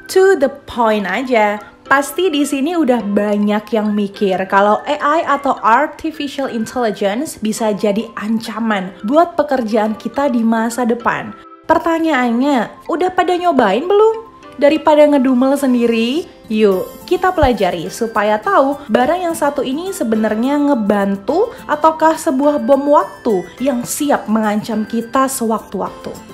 To the point aja. Pasti di sini udah banyak yang mikir kalau AI atau Artificial Intelligence bisa jadi ancaman buat pekerjaan kita di masa depan. Pertanyaannya, udah pada nyobain belum? Daripada ngedumel sendiri, yuk kita pelajari supaya tahu barang yang satu ini sebenarnya ngebantu ataukah sebuah bom waktu yang siap mengancam kita sewaktu-waktu.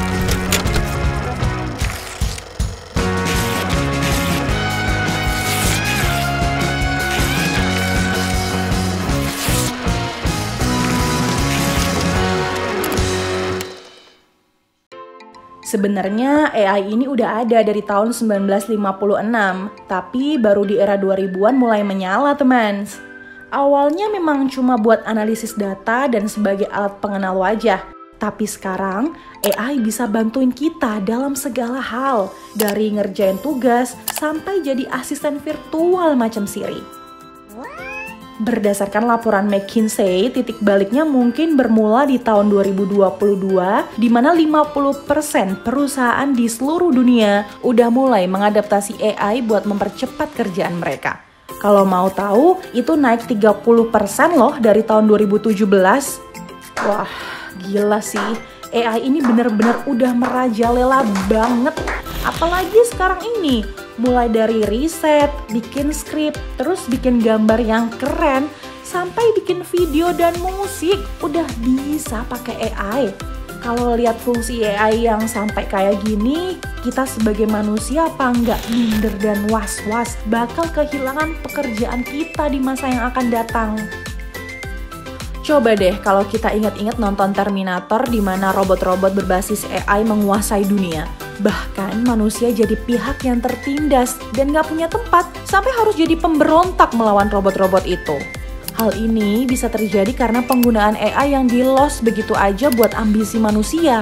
Sebenarnya AI ini udah ada dari tahun 1956, tapi baru di era 2000-an mulai menyala, teman. Awalnya memang cuma buat analisis data dan sebagai alat pengenal wajah. Tapi sekarang, AI bisa bantuin kita dalam segala hal, dari ngerjain tugas sampai jadi asisten virtual macam Siri. Berdasarkan laporan McKinsey, titik baliknya mungkin bermula di tahun 2022, di mana 50% perusahaan di seluruh dunia udah mulai mengadaptasi AI buat mempercepat kerjaan mereka. Kalau mau tahu, itu naik 30% loh dari tahun 2017. Wah, gila sih. AI ini bener-bener udah merajalela banget. Apalagi sekarang ini, mulai dari riset, bikin skrip, terus bikin gambar yang keren, sampai bikin video dan musik, udah bisa pakai AI. Kalau lihat fungsi AI yang sampai kayak gini, kita sebagai manusia apa nggak minder dan was-was bakal kehilangan pekerjaan kita di masa yang akan datang. Coba deh kalau kita ingat-ingat nonton Terminator di mana robot-robot berbasis AI menguasai dunia. Bahkan manusia jadi pihak yang tertindas dan gak punya tempat sampai harus jadi pemberontak melawan robot-robot itu. Hal ini bisa terjadi karena penggunaan AI yang di-loss begitu aja buat ambisi manusia.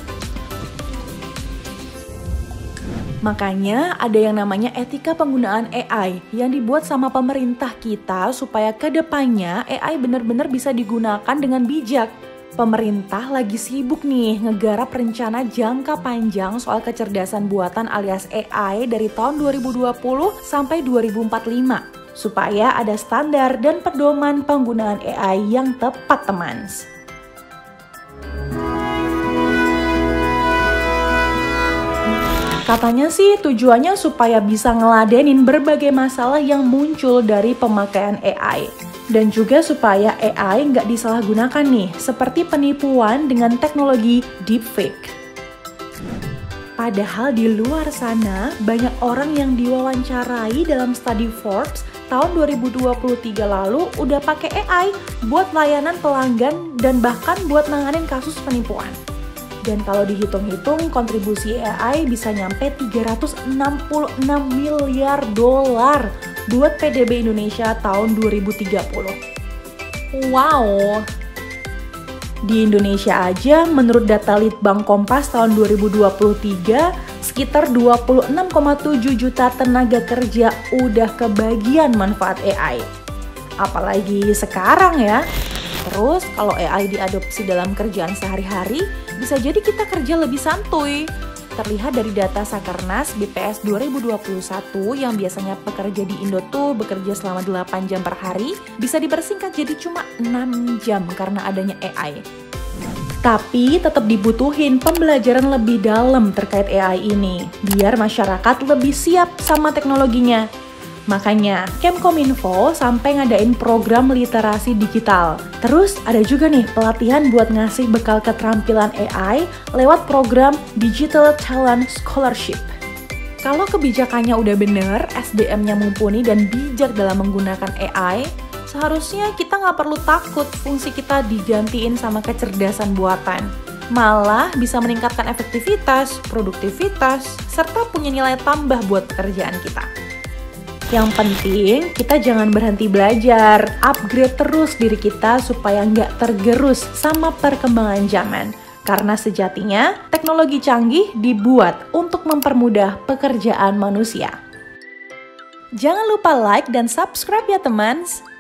Makanya ada yang namanya etika penggunaan AI yang dibuat sama pemerintah kita supaya kedepannya AI benar-benar bisa digunakan dengan bijak. Pemerintah lagi sibuk nih ngegarap rencana jangka panjang soal kecerdasan buatan alias AI dari tahun 2020 sampai 2045 supaya ada standar dan pedoman penggunaan AI yang tepat, teman. Katanya sih tujuannya supaya bisa ngeladenin berbagai masalah yang muncul dari pemakaian AI. Dan juga supaya AI nggak disalahgunakan nih, seperti penipuan dengan teknologi deepfake. Padahal di luar sana, banyak orang yang diwawancarai dalam studi Forbes tahun 2023 lalu udah pakai AI buat layanan pelanggan dan bahkan buat nanganin kasus penipuan. Dan kalau dihitung-hitung, kontribusi AI bisa nyampe 366 miliar dolar buat PDB Indonesia tahun 2030. Wow! Di Indonesia aja, menurut data Litbang Kompas tahun 2023, sekitar 26,7 juta tenaga kerja udah kebagian manfaat AI. Apalagi sekarang ya. Terus kalau AI diadopsi dalam kerjaan sehari-hari, bisa jadi kita kerja lebih santuy. Terlihat dari data Sakernas BPS 2021 yang biasanya pekerja di Indo tuh bekerja selama 8 jam per hari, bisa dipersingkat jadi cuma 6 jam karena adanya AI. Tapi tetap dibutuhin pembelajaran lebih dalam terkait AI ini, biar masyarakat lebih siap sama teknologinya. Makanya, Kemkominfo sampai ngadain program literasi digital. Terus ada juga nih pelatihan buat ngasih bekal keterampilan AI lewat program Digital Talent Scholarship. Kalau kebijakannya udah bener, SDM-nya mumpuni dan bijak dalam menggunakan AI, seharusnya kita nggak perlu takut fungsi kita digantiin sama kecerdasan buatan. Malah bisa meningkatkan efektivitas, produktivitas, serta punya nilai tambah buat pekerjaan kita. Yang penting, kita jangan berhenti belajar, upgrade terus diri kita supaya nggak tergerus sama perkembangan zaman. Karena sejatinya, teknologi canggih dibuat untuk mempermudah pekerjaan manusia. Jangan lupa like dan subscribe ya teman.